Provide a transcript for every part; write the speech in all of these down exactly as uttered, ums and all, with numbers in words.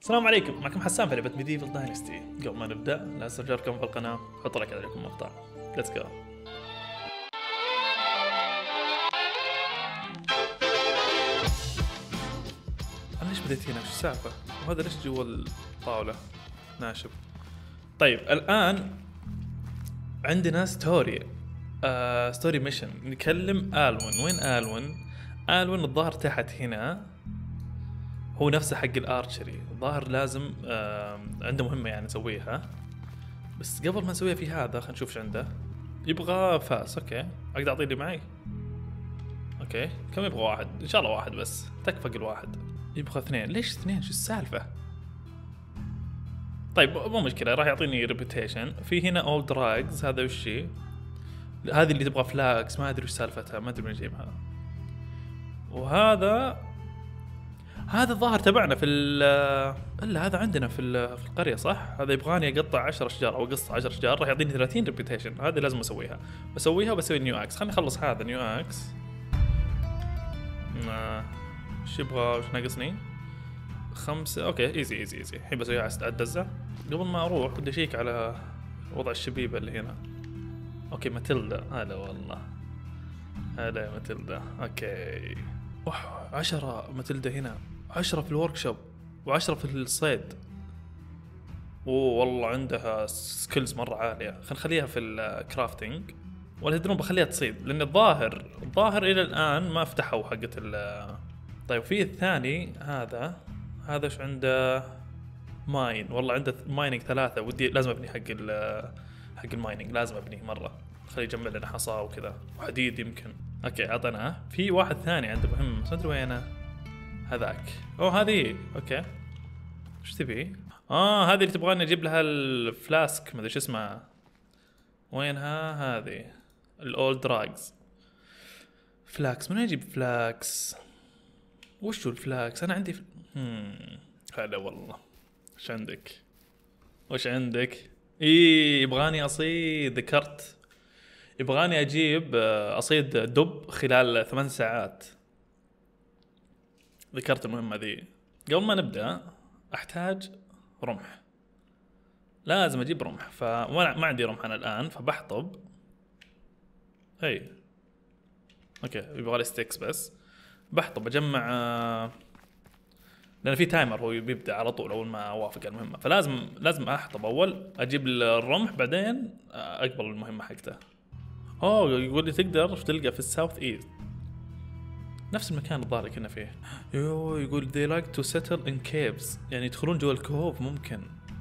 السلام عليكم، معكم حسان في لعبة ميديفل داينستي. قبل ما نبدأ لا استرجعكم في القناة، حطوا لك عليكم مقطع. ليتس جو. أنا ليش بديت هنا؟ شو السالفة؟ وهذا ليش جوا الطاولة ناشب؟ طيب الآن عندنا ستوري آه ستوري ميشن. نكلم آلون. وين آلون؟ آلون الظاهر تحت هنا، هو نفسه حق الارشري. الظاهر لازم آه عنده مهمة يعني نسويها، بس قبل ما نسويها في هذا خلينا نشوف ايش عنده. يبغى فاس. اوكي، اقدر اعطيه اللي معي. اوكي، كم يبغى؟ واحد ان شاء الله، واحد بس تكفى الواحد. يبغى اثنين. ليش اثنين؟ شو السالفة؟ طيب مو مشكلة، راح يعطيني ريبيتيشن. في هنا اولد دراجز، هذا وش هي؟ هذه اللي تبغى فلاكس، ما ادري وش سالفتها، ما ادري من يجيبها. وهذا هذا الظاهر تبعنا في ال الا هذا عندنا في في القريه صح. هذا يبغاني اقطع عشرة اشجار او اقص عشرة اشجار، راح يعطيني ثلاثين ريبيتيشن. هذه لازم اسويها، بسويها وبسوي نيو اكس. خليني اخلص هذا نيو اكس. ايش يبغى؟ وش ناقصني؟ خمسة. اوكي، ايزي ايزي ايزي. الحين بسويها على الدزه. قبل ما اروح بدي اشيك على وضع الشبيبه اللي هنا. اوكي ماتيلدا، هلا والله، هلا يا ماتيلدا. اوكي، اوح عشرة ماتيلدا هنا، عشرة في الوركشوب وعشرة في الصيد. اوه والله عندها سكيلز مرة عالية. خلينا نخليها في الكرافتنج، ولا تدرون بخليها تصيد، لان الظاهر الظاهر الى الان ما فتحوا حقة ال. طيب في الثاني هذا هذا ايش عنده؟ ماين. والله عنده مايننج ثلاثة. ودي لازم ابني حق ال حق المايننج، لازم ابنيه مرة. خليه يجمع لنا حصى وكذا وحديد يمكن. اوكي اعطيناه. في واحد ثاني عنده مهم بس ما ادري وينه. هذاك. اوه هذه. اوكي ايش تبي؟ اه هذه اللي تبغاني اجيب لها الفلاسك، ما ادري ايش اسمها. وينها هذه؟ الاولد دراجز. فلاكس. من اجيب فلاكس؟ وش هو الفلاكس؟ انا عندي ف... هم هلا والله. ايش عندك؟ وش عندك؟ ايه يبغاني اصيد. ذكرت يبغاني اجيب اصيد دب خلال ثمان ساعات. ذكرت المهمة ذي. قبل ما نبدأ احتاج رمح، لازم اجيب رمح. فما ما عندي رمح انا الان، فبحطب. هي اوكي، يبغى لي ستيكس بس. بحطب اجمع، لان في تايمر هو بيبدا على طول اول ما اوافق المهمه، فلازم لازم احطب اول، اجيب الرمح بعدين اقبل المهمه حقته. اوه يقول لي تقدر تلقى في الساوث ايست، نفس المكان الظاهر كنا فيه. يو يقول they like to settle in caves، يعني يدخلون جوا الكهوف. ممكن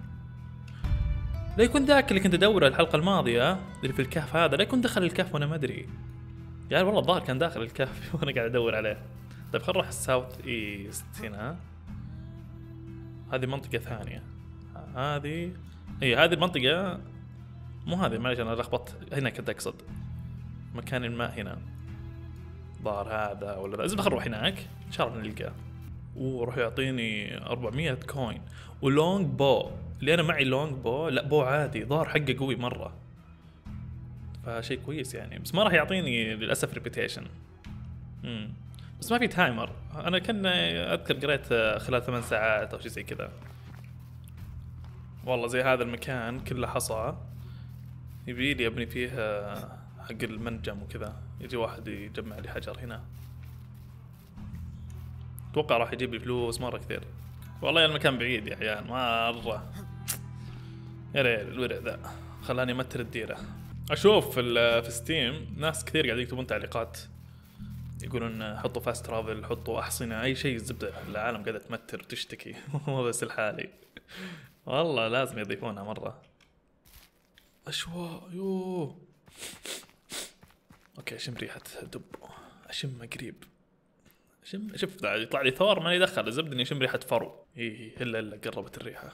لا يكون ذاك اللي كنت ادوره الحلقه الماضيه اللي في الكهف. هذا لا يكون دخل الكهف وانا ما ادري. يعني والله الظاهر كان داخل الكهف وانا قاعد ادور عليه. طيب خل نروح الساوث ايست هنا. هذه منطقه ثانيه. هذه اي هذه المنطقه، مو هذه، معليش انا لخبطت. هنا كنت اقصد مكان الماء هنا. ظاهر هذا ولا لا. لازم نروح هناك ان شاء الله نلقاه. وراح يعطيني أربعمية كوين ولونج بو. اللي انا معي لونج بو، لا بو عادي، ظهر حقه قوي مره، فشيء كويس يعني. بس ما راح يعطيني للاسف ريبيتيشن. امم بس ما في تايمر. انا كان اذكر قريت خلال ثمان ساعات او شيء زي كذا. والله زي هذا المكان كله حصى، يبي لي ابني فيه حق المنجم وكذا. يجي واحد يجمع لي حجر هنا، اتوقع راح يجيب لي فلوس مره كثير. والله المكان بعيد يا عيال مره. يا ريال الورع ذا خلاني امتر الديره. اشوف في في ستيم ناس كثير قاعد يكتبون تعليقات يقولون حطوا فاست ترافل، حطوا احصنه، اي شيء. الزبده العالم قاعده تمتر وتشتكي مو بس الحالي. والله لازم يضيفونها مره. اشواء يوه. اوكي اشم ريحه دب، اشم قريب. شم شوف يطلع لي ثور ماني دخل. الزبده اني اشم ريحه فرو. ايه الا الا قربت الريحه.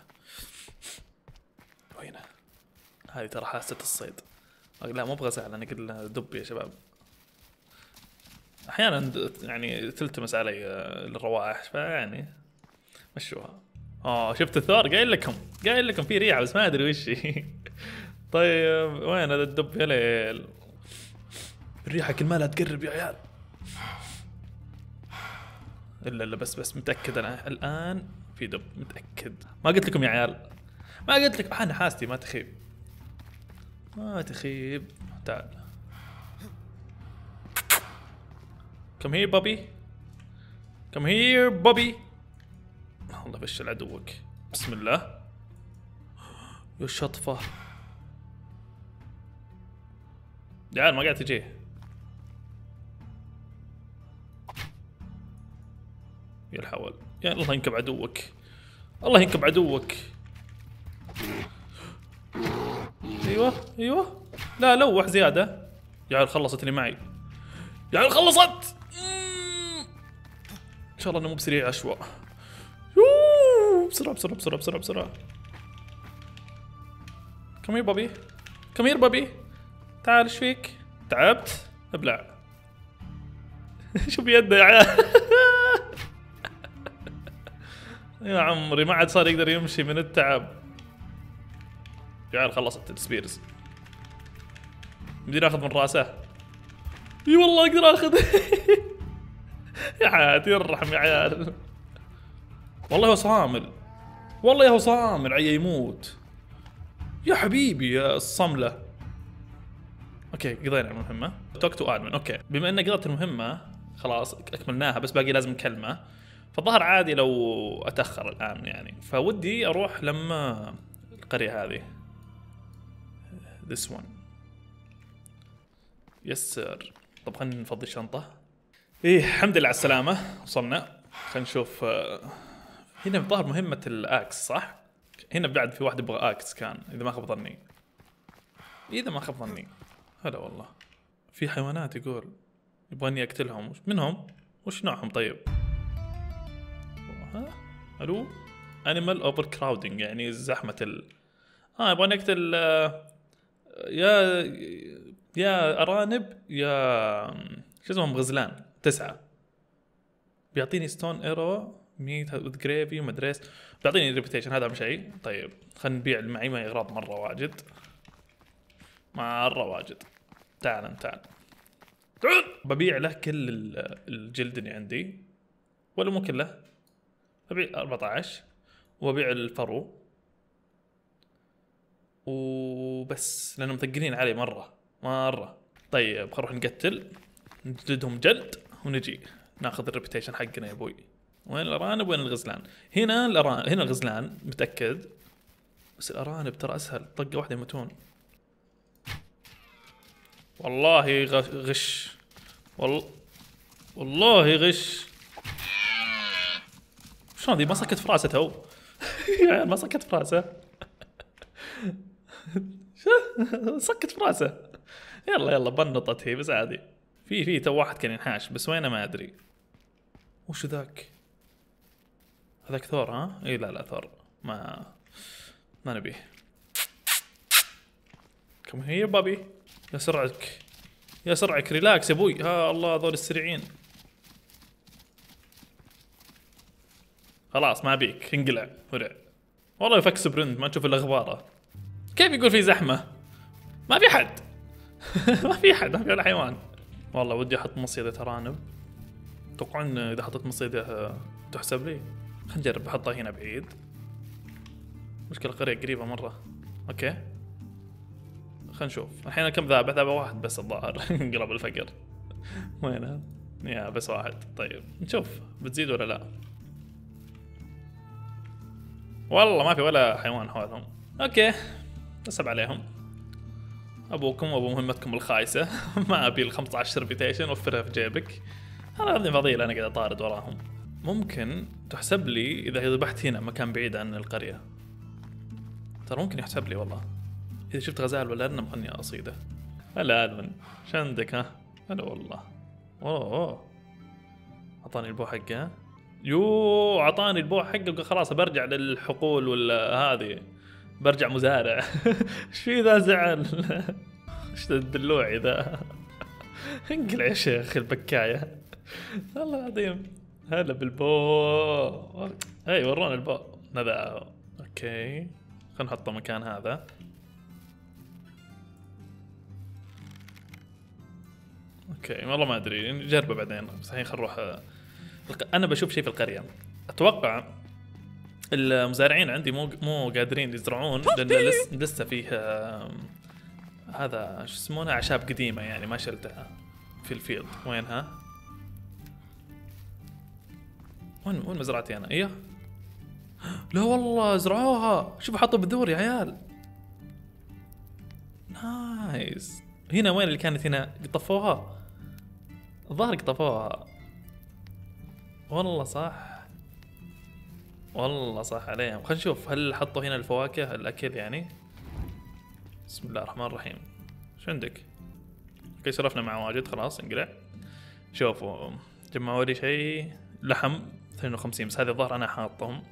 وينه؟ هذه ترى حاسه الصيد. لا مو ابغى سهل، انا قلنا دب يا شباب. احيانا يعني تلتمس علي الروائح، فيعني مشوها. اه شفت الثور؟ قايل لكم قايل لكم في ريحه بس ما ادري وش هي. طيب وين هذا الدب يا ليل؟ الريحه كل ما لا تقرب يا عيال. الا الا بس بس متاكد انا الان في دب متاكد. ما قلت لكم يا عيال، ما قلت لك انا حاستي ما تخيب، ما تخيب. تعال كم هير بابي، كم هير بابي. الله فشل عدوك. بسم الله. يا الشطفة يا عيال ما قاعد تجيه. يا الحول، يا الله ينكب عدوك، الله ينكب عدوك. ايوه ايوه، لا لوح زيادة. يا عيال خلصت اللي معي، يا عيال خلصت. ان شاء الله انه مو بسريع عشوة. بسرعة بسرعة بسرعة بسرعة بسرعة. كم هير بابي، كم هير بابي. تعال ايش فيك؟ تعبت؟ ابلع. شو بيده يا عيال. يا عمري ما عاد صار يقدر يمشي من التعب. يا عيال خلصت السبيرز. بدي ناخذ من راسه. اي والله اقدر اخذ. يا حياتي يرحم يا عيال. والله هو صامل، والله هو صامل عيا يموت. يا حبيبي يا الصملة. اوكي قضينا المهمة. توك تو ادمن. اوكي بما ان قضيت المهمة خلاص اكملناها، بس باقي لازم كلمة. فالظهر عادي لو اتأخر الان يعني، فودي اروح لما القرية هذه. this one. يس سير. طب خلينا نفضي الشنطة. ايه الحمد لله على السلامة، وصلنا. خلينا نشوف. هنا الظاهر مهمة الاكس صح؟ هنا بعد في واحد يبغى اكس كان، اذا ما خاب ظني. اذا ما خاب ظني. هلا والله. في حيوانات يقول يبغاني اقتلهم. وش منهم؟ وش نوعهم طيب؟ ها؟ الو؟ انيمال اوفر كراودنج يعني زحمة ال اه يبغاني اقتل. يا يا ارانب يا شو اسمهم غزلان تسعة. بيعطيني ستون ايرو ميت وذ جريفي ومدري ايش، بيعطيني ريبيتيشن. هذا اهم شيء. طيب خلينا نبيع اللي معي، معي اغراض مره واجد مره واجد. تعال تعال تعال. ببيع له كل الجلد اللي عندي، ولا مو كله. ببيع أربعة عشر وببيع الفرو وبس، لانهم مثقلين علي مره مره. طيب خلينا نروح نقتل، نجلدهم جلد ونجي ناخذ الريبيتيشن حقنا يا ابوي. وين الارانب وين الغزلان؟ هنا الارانب، هنا الغزلان متاكد. بس الارانب ترى اسهل، طقه واحده يموتون. والله غش، والله والله غش. شلون دي ما سكت في راسه تو. يا عيال ما سكت في راسه. سكت في راسه. يلا يلا بنطت هي بس عادي. في في تو واحد كان ينحاش بس وينه ما ادري. وش ذاك؟ هذاك ثور ها؟ اي لا لا ثور ما ما نبيه. كم هي بابي. يا سرعك يا سرعك، ريلاكس يا ابوي. ها الله هذول السريعين. خلاص ما بيك انقلع ورع. والله يفك سبرنت ما تشوف الا غباره. كيف يقول في زحمه؟ ما في حد. ما في حد، ما في ولا حيوان. والله ودي احط مصيدة ارانب. توقعون اذا حطيت مصيدة تحسب لي؟ خلينا نجرب احطها هنا بعيد. مشكلة القرية قريبة مرة. اوكي خلينا نشوف الحين كم ذابح. ذابح واحد بس الظاهر. انقلب الفقر. وينه؟ يا بس واحد. طيب نشوف بتزيد ولا لا. والله ما في ولا حيوان حولهم. اوكي نسب عليهم. ابوكم وابو مهمتكم الخايسة. ما ابي ال خمسة عشر ريبيتيشن، وفرها في جيبك. انا عندي فضيلة انا قاعد اطارد وراهم. ممكن تحسب لي اذا ذبحت هنا مكان بعيد عن القرية. ترى ممكن يحسب لي والله اذا شفت غزال ولا ارنب خلني اصيده. هلا ادمن ايش عندك ها؟ هلا والله. اوه اعطاني البو حقه. يو اعطاني البو حقه. خلاص برجع للحقول ولا هذه، برجع مزارع. ايش في ذا زعل؟ ايش الدلوعي ذا؟ انقلع يا شيخ البكايه. الله العظيم. هلا بالبو. اي ورونا البو هذا. اوكي خلينا نحطه مكان هذا. اوكي والله ما ادري نجربه بعدين، بس الحين خلينا نروح. انا بشوف شيء في القريه اتوقع المزارعين عندي مو مو قادرين يزرعون لان لسه لسه فيه آه، هذا شو يسمونها اعشاب قديمه يعني ما شلتها في الفيلد. وينها؟ وين وين مزرعتي انا؟ ايه لا والله زرعوها، شوفوا حطوا بذور يا عيال. نايس. هنا وين اللي كانت هنا؟ طفوها الظاهر، طفوها والله صح، والله صح عليهم. خلينا نشوف هل حطوا هنا الفواكه الاكل يعني. بسم الله الرحمن الرحيم. شو عندك؟ اوكي سولفنا مع واجد خلاص انقلع. شوفوا جمعوا لي شيء لحم اثنين وخمسين بس هذه الظاهر انا حاطهم.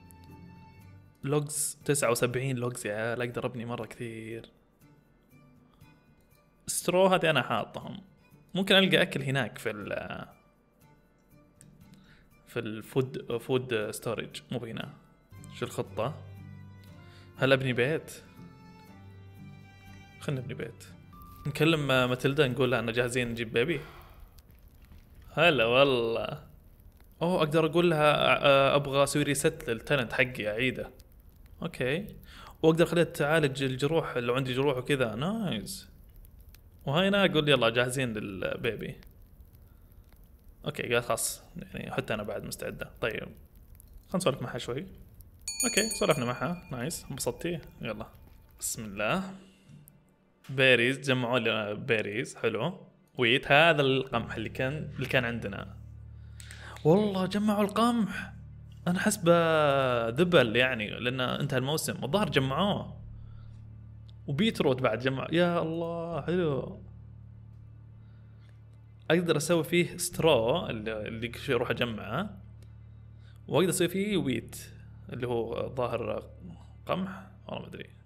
لوجز تسعة وسبعين لوجز يا عيال، اقدر ابني مره كثير. سترو هذه انا حاطهم. ممكن القى اكل هناك في ال في الفود فود ستورج مو هنا. شو الخطه؟ هل ابني بيت؟ خلنا نبني بيت. نكلم ماتيلدا نقول لها ان جاهزين نجيب بيبي. هلا والله. اوه اقدر اقول لها ابغى اسوي ريست للتالنت حقي اعيده. اوكي. واقدر اخليها تعالج الجروح لو عندي جروح وكذا. نايس. وهنا اقول يلا جاهزين للبيبي. اوكي قال خلاص يعني حتى انا بعد مستعده. طيب خلينا نسولف معها شوي. اوكي سولفنا معها. نايس انبسطتي؟ يلا بسم الله. بيريز جمعوا لنا بيريز. حلو. ويت هذا القمح اللي كان اللي كان عندنا. والله جمعوا القمح. انا حسبه ذبل يعني لان انتهى الموسم. الظاهر جمعوه. وبيتروت بعد جمع. يا الله حلو. اقدر اسوي فيه سترو اللي كل شيء اروح اجمعه، واقدر اسوي فيه ويت اللي هو ظاهر قمح والله ما ادري.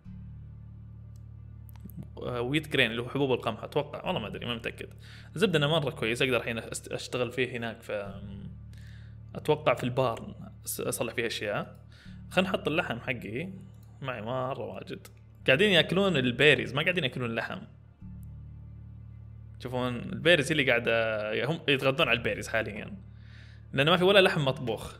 ويت جرين اللي هو حبوب القمح اتوقع والله ما ادري ما متاكد. الزبده انه مره كويس اقدر الحين اشتغل فيه هناك في اتوقع في البارن اصلح فيه اشياء. خلينا نحط اللحم حقي معي مره واجد. قاعدين ياكلون البيريز ما قاعدين ياكلون اللحم. تشوفون البيريز اللي قاعده هم يتغذون على البيريز حاليا لانه ما في ولا لحم مطبوخ.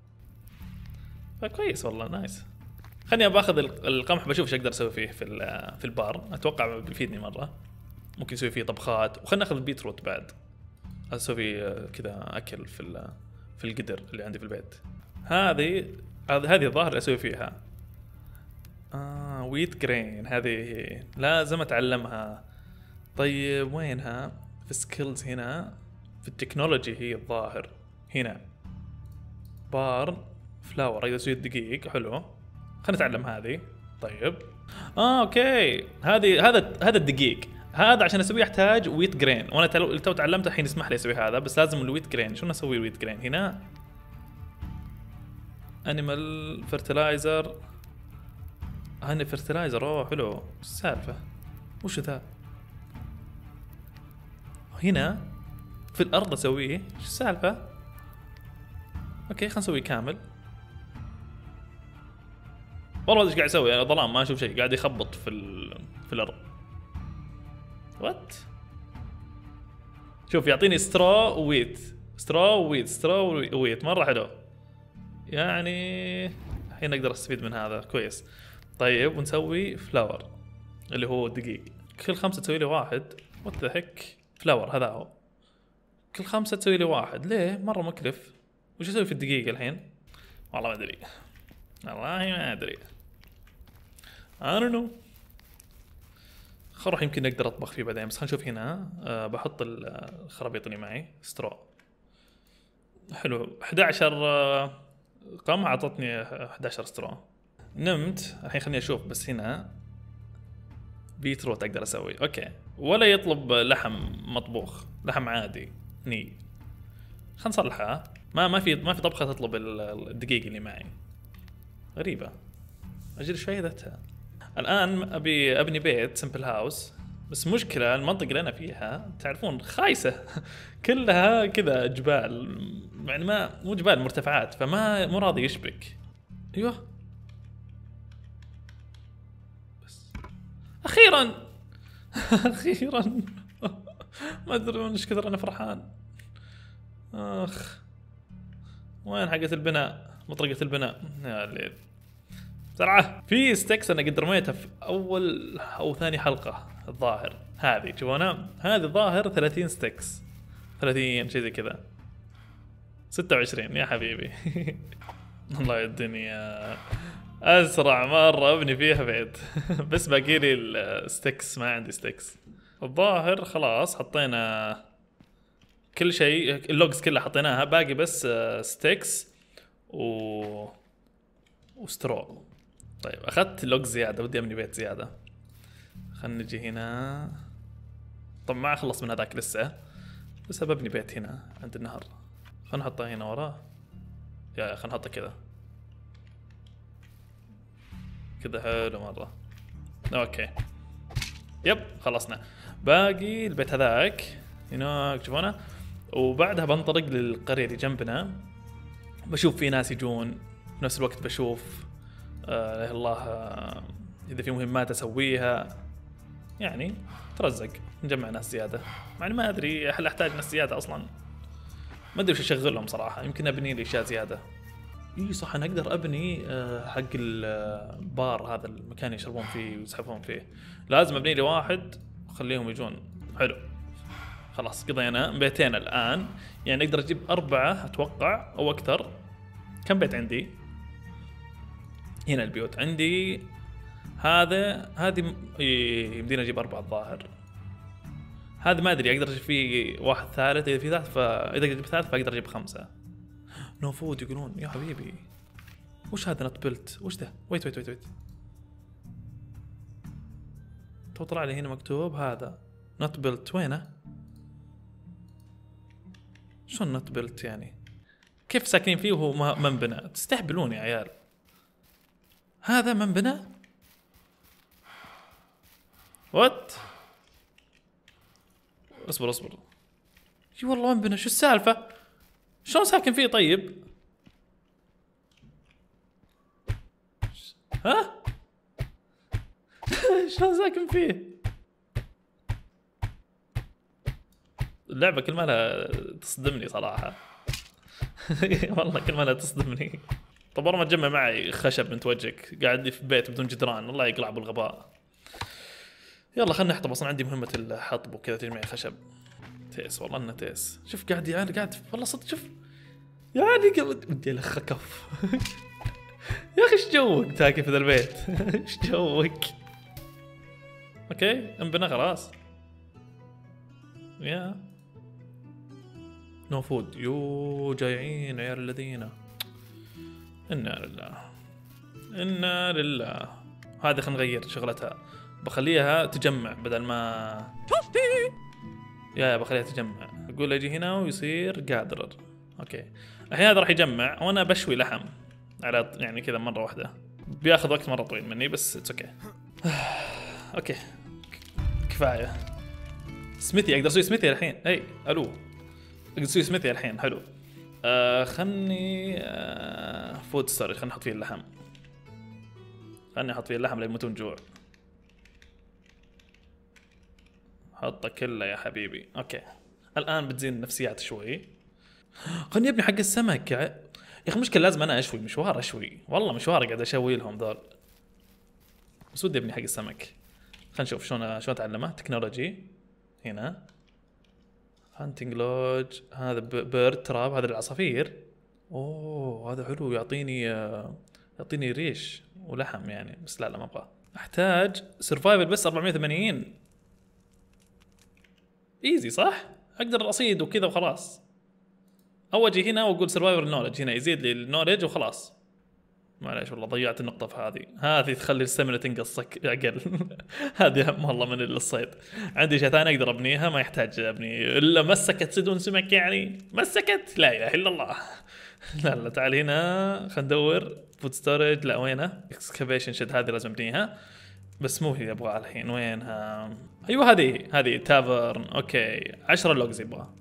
فكويس والله نايس. خلني باخذ القمح بشوف ايش اقدر اسوي فيه في في البار. اتوقع بيفيدني مره. ممكن اسوي فيه طبخات. وخلنا ناخذ البيتروت بعد اسوي كذا اكل في في القدر اللي عندي في البيت. هذه هذه الظاهر اسوي فيها اه ويت جرين. هذه لازم اتعلمها. طيب وينها؟ في سكيلز هنا في التكنولوجي هي الظاهر هنا. بار فلاور اقدر اسوي الدقيق. حلو خلينا نتعلم هذه. طيب اه اوكي هذه هذا هذا الدقيق هذا عشان اسويه احتاج ويت جرين. وانا تو تعلمت الحين يسمح لي اسوي هذا بس لازم الويت جرين. شو نسوي الويت جرين هنا؟ انيمال فرتلايزر. هني فرتلايزر. اوه حلو. ايش السالفه؟ وش ذا؟ هنا في الارض اسويه. ايش السالفه؟ اوكي خلينا نسويه كامل. والله ايش قاعد يسوي يعني ظلام ما اشوف شيء. قاعد يخبط في ال... في الارض. وات؟ شوف يعطيني سترو ويت سترو ويت سترو ويت مره حلو يعني. الحين اقدر استفيد من هذا كويس. طيب ونسوي فلاور اللي هو دقيق. كل خمسة تسوي لي واحد. وات ذا هيك؟ فلاور هذا هو. كل خمسة تسوي لي واحد. ليه؟ مرة مكلف. وش اسوي في الدقيق الحين؟ والله ما ادري. والله ما ادري. I don't know. خروح يمكن اقدر اطبخ فيه بعدين. بس خلينا نشوف هنا. أه بحط الخرابيط اللي معي. سترو حلو. احد عشر قمح اعطتني احد عشر سترو. نمت الحين. خليني اشوف بس هنا بيتروت اقدر اسوي. اوكي ولا يطلب لحم مطبوخ. لحم عادي ني. خلينا نصلحها. ما ما في ما في طبخه تطلب الدقيق اللي معي. غريبه. اجل شوي ذاتها. الان ابي ابني بيت سمبل هاوس. بس مشكله المنطقه اللي انا فيها تعرفون خايسه. كلها كذا جبال يعني ما مو جبال مرتفعات. فما مو راضي يشبك. ايوه بس اخيرا اخيرا. ما ادري ايش كثر انا فرحان. اخ وين حقت البناء؟ مطرقة البناء يا الليل. بسرعة. في ستيكس انا قد رميتها في اول او ثاني حلقة الظاهر. هذه شوفونا، هذه الظاهر ثلاثين ستيكس، ثلاثين شيء زي كذا، ستة وعشرين يا حبيبي. والله يا الدنيا اسرع مرة ابني فيها بيت. بس باقي لي الستيكس، ما عندي ستيكس. الظاهر خلاص حطينا كل شيء، اللوجز كلها حطيناها، باقي بس ستيكس و وسترو. طيب اخذت لوج زيادة، ودي ابني بيت زيادة. خلنا نجي هنا. طب ما اخلص من هذاك لسه، بس ببني بيت هنا عند النهر. خلنا نحطه هنا وراه. يا خلنا نحطه كذا كذا، حلو مرة. اوكي يب خلصنا. باقي البيت هذاك هناك تشوفونه، وبعدها بنطلق للقرية اللي جنبنا. بشوف في ناس يجون في نفس الوقت، بشوف آه الله آه اذا في مهمات اسويها، يعني ترزق نجمع ناس زيادة. يعني ما ادري هل احتاج ناس زيادة اصلا، ما ادري وش اشغلهم صراحة. يمكن ابني لي اشياء زيادة. اي صح، انا اقدر ابني آه حق البار هذا، المكان يشربون فيه ويسحبون فيه. لازم ابني لي واحد وخليهم يجون. حلو خلاص قضينا بيتين الان، يعني اقدر اجيب اربعة اتوقع او اكثر. كم بيت عندي هنا؟ البيوت عندي هذا، هذه يمدينا اجيب اربعة الظاهر. هذا ما ادري، اقدر اجيب فيه واحد ثالث اذا في ثالث، فاذا اجيب ثالث فاقدر اجيب خمسة. نو فود يقولون يا حبيبي. وش هذا نوت بلت؟ وش ده؟ ويت ويت ويت ويت تو طلع لي هنا مكتوب هذا نوت بلت. وينه؟ شلون نوت بلت يعني؟ كيف ساكنين فيه وهو ما انبنى؟ تستهبلون يا عيال. هذا ما انبنى؟ وات؟ اصبر اصبر. اي والله ما انبنى. شو السالفة؟ شلون ساكن فيه طيب؟ ها؟ شلون ساكن فيه؟ اللعبة كل ما لها تصدمني صراحة. والله كل ما لها تصدمني. طب والله ما تجمع معي خشب من وجهك، قاعد في بيت بدون جدران، الله يقلع بالغباء. يلا خلنا نحطب، اصلا عندي مهمة الحطب وكذا، تجمع خشب. تيس والله انه تيس. شوف قاعد يعني قاعد والله صدق. شوف يعني ودي الخ كف. يا اخي ايش جوك تاكل في ذا البيت؟ ايش جوك؟ اوكي انبنى خلاص. يا نو فود. يو جايعين عيال الذين. انا لله انا لله. هذه خلينا نغير شغلتها، بخليها تجمع بدل ما يا يا بخليها تجمع. اقول اجي هنا ويصير قادر. اوكي الحين هذا راح يجمع وانا بشوي لحم على يعني كذا مره واحده، بياخذ وقت مره طويل مني بس اتس اوكي. اوكي كفايه. سميثي اقدر اسوي سميثي الحين. اي الو اقدر اسوي سميثي الحين. حلو. آه خلني آه فود ستورج، خلني احط فيه اللحم. خلني احط فيه اللحم لا يموتون جوع. حطه كله يا حبيبي. اوكي الان بتزين النفسيات شوي. خلني ابني حق السمك. يا اخي مشكلة لازم انا اشوي، مشوار اشوي والله، مشوار قاعد اشوي لهم ذول، بس ودي ابني حق السمك. خلينا نشوف شلون شلون اتعلمه. تكنولوجي هنا، هانتنج لوج، هذا بيرد تراب، هذا العصافير. اوه هذا حلو، يعطيني يعطيني ريش ولحم يعني، بس لا لا ما ابغى. احتاج سرفايفل بس أربعمية وثمانين. ايزي صح؟ اقدر اصيد وكذا وخلاص. او اجي هنا واقول سرفايفر نولج، هنا يزيد لي النولج وخلاص. معليش والله ضيعت النقطة في هذه، هذه تخلي السمنة تنقصك اقل. هذه اهم والله من الصيد. عندي شيء ثاني اقدر ابنيها، ما يحتاج ابني الا مسكت تصيدون سمك يعني، مسكت لا اله الا الله. لا لا تعال هنا خلينا ندور. فود ستورج لا وينه؟ اكسكافيشن شد هذه لازم ابنيها، بس مو هي ابغاها الحين. وينها؟ ايوه هذه هذه تافرن. اوكي عشرة لوجز يبغى.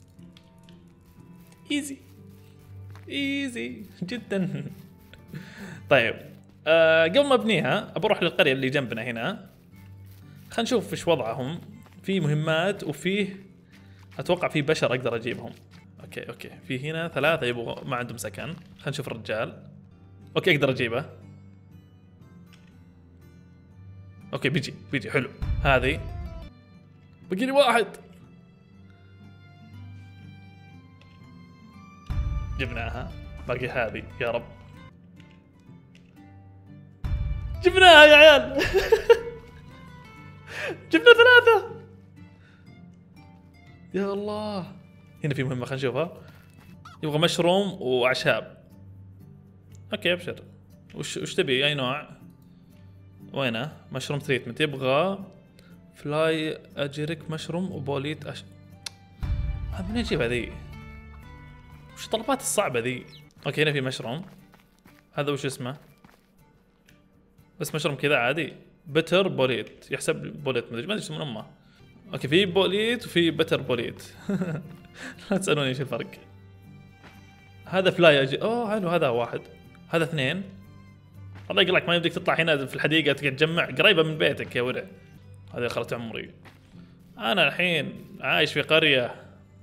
ايزي ايزي جدا. طيب آه قبل ما ابنيها بروح للقرية اللي جنبنا هنا، خلينا نشوف ايش وضعهم. في مهمات وفيه اتوقع في بشر اقدر اجيبهم. اوكي اوكي في هنا ثلاثة يبغوا ما عندهم سكن. خلينا نشوف الرجال. اوكي اقدر اجيبه. اوكي بيجي بيجي حلو. هذه باقي لي واحد. جبناها. باقي هذه يا رب. جبناها يا عيال. جبنا ثلاثة. يا الله. هنا في مهمة خلينا نشوفها. يبغى مشروم وأعشاب. اوكي ابشر. وش وش تبي اي نوع؟ وينه؟ مشروم تريتمنت. يبغى فلاي اجيرك مشروم وبوليت أش... هذا منين اجيبها ذي؟ وش الطلبات الصعبة ذي؟ اوكي هنا في مشروم. هذا وش اسمه؟ بس مشروم كذا عادي. بتر بوليت يحسب بوليت ما ادري ايش من امه. اوكي في بوليت وفي بتر بوليت. لا تسألوني ايش الفرق. هذا فلاي اجي اوه حلو. هذا واحد. هذا اثنين. الله يقلعك ما يبدك تطلع هنا في الحديقة تقعد تجمع قريبة من بيتك يا ولد. هذه آخرة عمري. أنا الحين عايش في قرية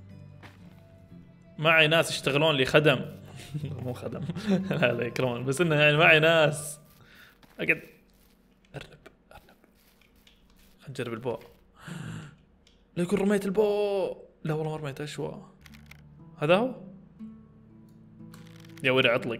معي ناس يشتغلون لي خدم. مو خدم. لا لا يكرمون بس إنه يعني معي ناس. أقعد أرنب أرنب. خلينا نجرب البو. لا يكون رميت البو. لا والله ما رميت أشوى. هذا هو يا ولد عطلق.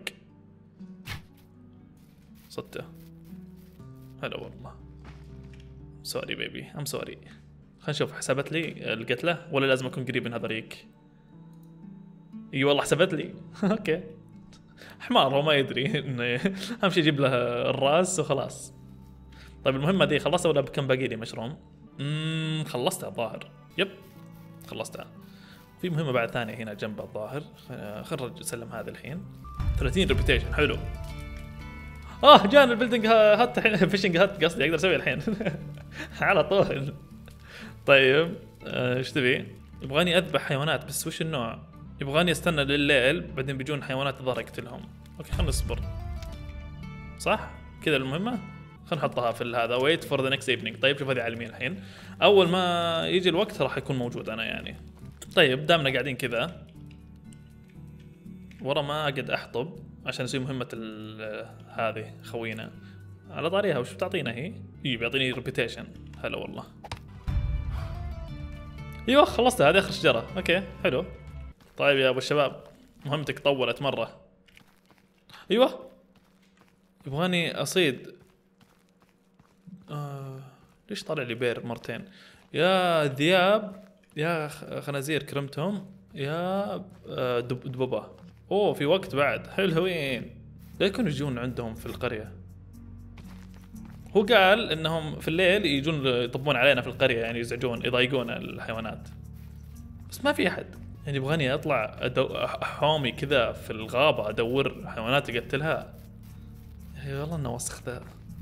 صدته. هلا والله. سوري بيبي ام سوري. خلينا نشوف حسبت لي القتله ولا لازم اكون قريب من هذوليك. اي والله حسبت لي. اوكي حمار هو ما يدري انه اهم شيء يجيب له الراس وخلاص. طيب المهمه دي خلصتها ولا كم باقي لي مشروم؟ امم خلصتها الظاهر. يب خلصتها. في مهمه بعد ثانيه هنا جنب الظاهر. خلينا نسلم هذا الحين. ثلاثين ريبيتيشن حلو. اه جاني البيلدينج هات الحين. فيشنج هات قصدي اقدر اسوي الحين. على طول. طيب ايش تبي؟ يبغاني اذبح حيوانات بس وش النوع؟ يبغاني استنى لليل بعدين بيجون حيوانات الظهر اقتلهم. اوكي خلينا نصبر. صح؟ كذا المهمة؟ خلينا نحطها في هذا ويت فور ذا نكست ايفنينج. طيب شوف هذه على اليمين الحين. اول ما يجي الوقت راح يكون موجود انا يعني. طيب دامنا قاعدين كذا ورا ما اقعد احطب عشان نسوي مهمة هذه خوينا. على طاريها وش بتعطينا هي؟ اي بيعطيني ريبيتيشن. هلا والله. ايوه خلصتها هذه اخر شجرة. اوكي حلو. طيب يا ابو الشباب مهمتك طولت مرة. ايوه يبغاني اصيد. آه... ليش طالع لي بير مرتين؟ يا ذياب يا خنازير كرمتهم يا آه دب دببة. اوه في وقت بعد. حلوين. لا يكونوا يجون عندهم في القرية. هو قال انهم في الليل يجون يطبون علينا في القرية يعني يزعجون يضايقون الحيوانات. بس ما في احد يعني. يبغاني اطلع أدو... حومي كذا في الغابة ادور حيوانات اقتلها. يا اخي والله انه وسخ ذا.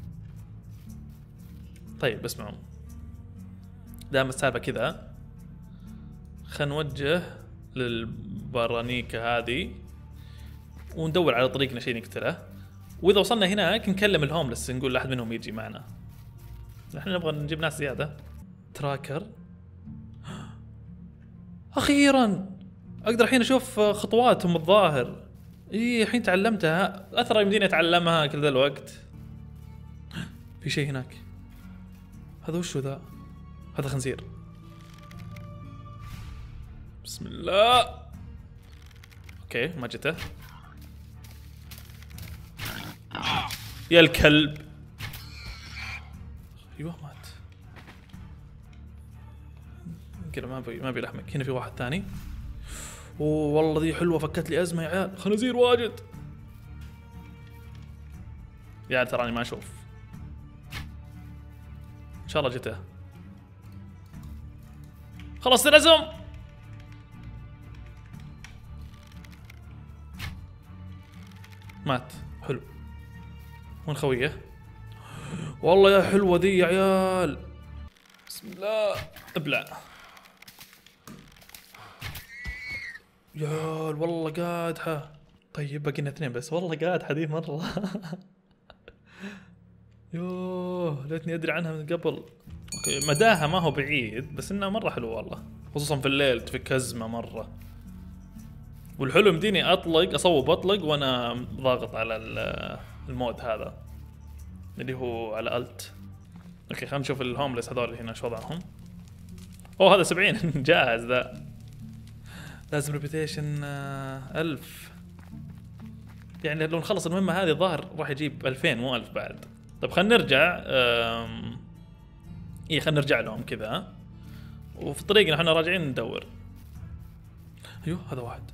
طيب اسمعوا دام السالفة كذا خلينا نوجه للبرانيكا هذه وندور على طريقنا شيء نقتله. واذا وصلنا هناك نكلم الهوملس نقول لاحد منهم يجي معنا. احنا نبغى نجيب ناس زياده. تراكر. اخيرا اقدر الحين اشوف خطواتهم الظاهر. اي الحين تعلمتها. اثر يمديني اتعلمها كل ذا الوقت. في شيء هناك. هذا وشو ذا؟ هذا خنزير. بسم الله. اوكي ما جته. يا الكلب. ايوه مات. كذا ما بي ما بي لحمك. هنا في واحد ثاني. اوه والله ذي حلوه فكت لي ازمه يا عيال. خنازير واجد يا عيال. تراني ما اشوف. ان شاء الله جته. خلصت الازم. مات. حلو. وين خويه؟ والله يا حلوة ذي يا عيال. بسم الله. ابلع يا عيال والله قادحة. طيب بقينا اثنين بس. والله قادحة ذي مرة. يوه ليتني ادري عنها من قبل. اوكي مداها ما هو بعيد بس انها مرة حلوة والله خصوصا في الليل تفك ازمة مرة. والحلو يمديني اطلق اصوب اطلق وانا ضاغط على المود هذا اللي هو على الت. اوكي خلينا نشوف الهوملس هذول هنا شو وضعهم. اوه هذا سبعين جاهز ذا. لازم ريبيتيشن ألف، يعني لو نخلص المهمة هذه ظاهر راح يجيب ألفين مو ألف بعد. طيب خلينا نرجع. ايه خلينا نرجع لهم كذا وفي طريقنا احنا راجعين ندور. ايوه هذا واحد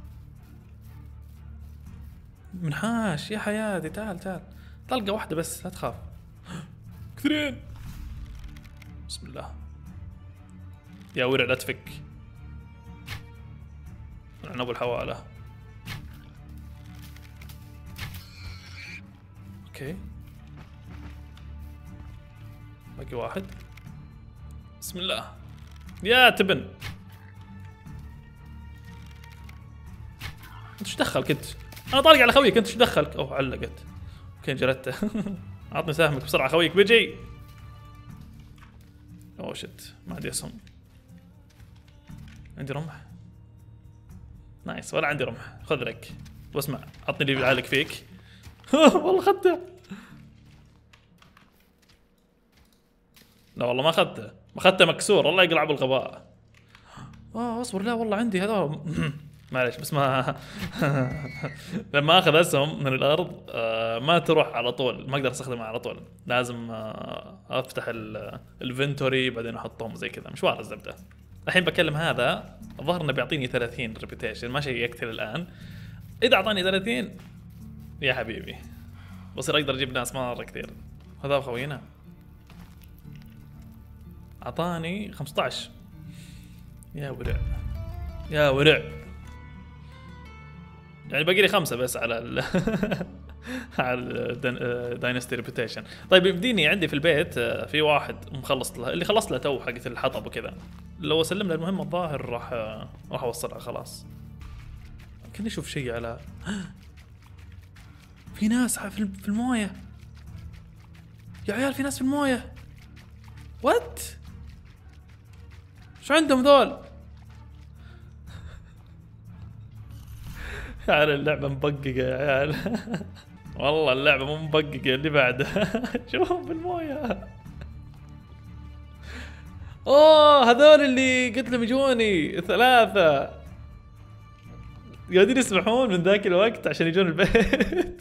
منحاش يا حياتي. تعال تعال طلقة واحدة بس لا تخاف. كثيرين. بسم الله يا ورع لا تفك. عنب الحوالة. اوكي باقي واحد. بسم الله يا تبن. انت ايش دخلك انت؟ انا طالق على خويك انت ايش دخلك؟ اوه علقت. اوكي جلدته. عطني سهمك بسرعة خويك بيجي. اوه شت ما عندي اسهم. عندي رمح نايس ولا عندي رمح. خذ لك واسمع عطني اللي بيعالق فيك. والله خدته. لا والله ما اخذته، ما اخذته مكسور. الله يقلع بالغباء. اه اصبر لا والله عندي هذا. معلش بس ما لما اخذ اسهم من الارض آه ما تروح على طول، ما اقدر استخدمها على طول. لازم آه افتح الانفنتوري بعدين احطهم زي كذا. مشوار الزبده. الحين بكلم هذا الظاهر انه بيعطيني ثلاثين ريبيتيشن. ما شيء يقتل الان. اذا اعطاني ثلاثين يا حبيبي بصير اقدر اجيب ناس مره كثير. هذا خوينا اعطاني خمسة عشر. يا ورع يا ورع. يعني باقي لي خمسة بس على ال على داينستي ريبيتيشن. طيب يمديني عندي في البيت في واحد مخلص له اللي خلصت له تو حقت الحطب وكذا. لو اسلم له المهمة الظاهر راح راح اوصلها خلاص. يمكن اشوف شيء على في ناس في المويه يا عيال. في ناس في المويه. وات شو عندهم ذول؟ يا عيال اللعبة مبققة يا عيال. والله اللعبة مو مبققة اللي بعدها. شوفهم بالموية. اوه هذول اللي قلت لهم يجوني ثلاثة قاعدين يسمحون من ذاك الوقت عشان يجون البيت.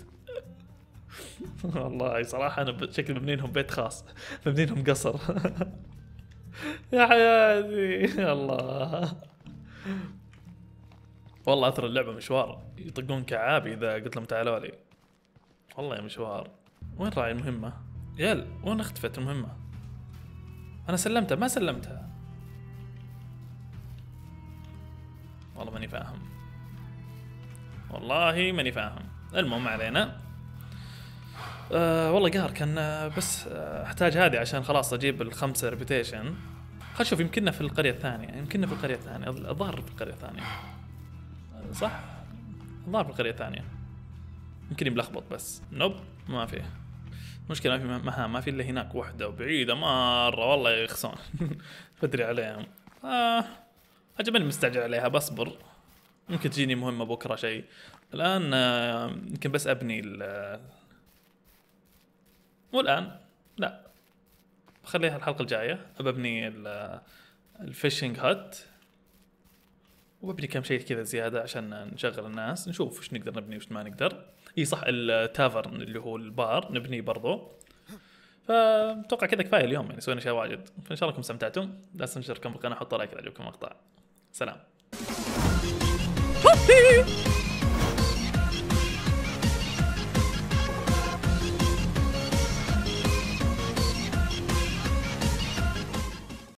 والله صراحة أنا شكل مبنينهم بيت خاص، مبنينهم قصر. يا حياتي الله. والله أثر اللعبة مشوار. يطقون كعابي إذا قلت لهم تعالوا لي. والله يا مشوار. وين راعي المهمة؟ يال وين اختفت المهمة؟ أنا سلمتها ما سلمتها. والله ماني فاهم. والله ماني فاهم. المهم علينا. أه والله قهر كان بس احتاج هذه عشان خلاص اجيب الخمسة ريبيتيشن. خل شوف يمكننا في القرية الثانية. يمكننا في القرية الثانية. الظاهر في القرية الثانية صح؟ الظاهر في القرية الثانية. يمكن ملخبط بس. نوب ما فيه مشكلة. ما في مهام. ما في الا هناك وحدة وبعيدة مرة. والله يخسون. بدري عليهم. آه عجبني مستعجل عليها. بصبر ممكن تجيني مهمة بكرة شيء. الآن آه يمكن بس أبني ال مو الآن لا بخليها الحلقة الجاية. ببني الفيشنج هات وببني كم شيء كذا زيادة عشان نشغل الناس. نشوف وش نقدر نبني وش ما نقدر. اي صح التافرن اللي هو البار نبنيه برضو. فاتوقع كذا كفاية اليوم يعني سوينا شيء واجد. فإن شاء الله انكم استمتعتم. لا تنسوا تشتركوا بالقناة. حطوا لايك إذا عجبكم المقطع. سلام.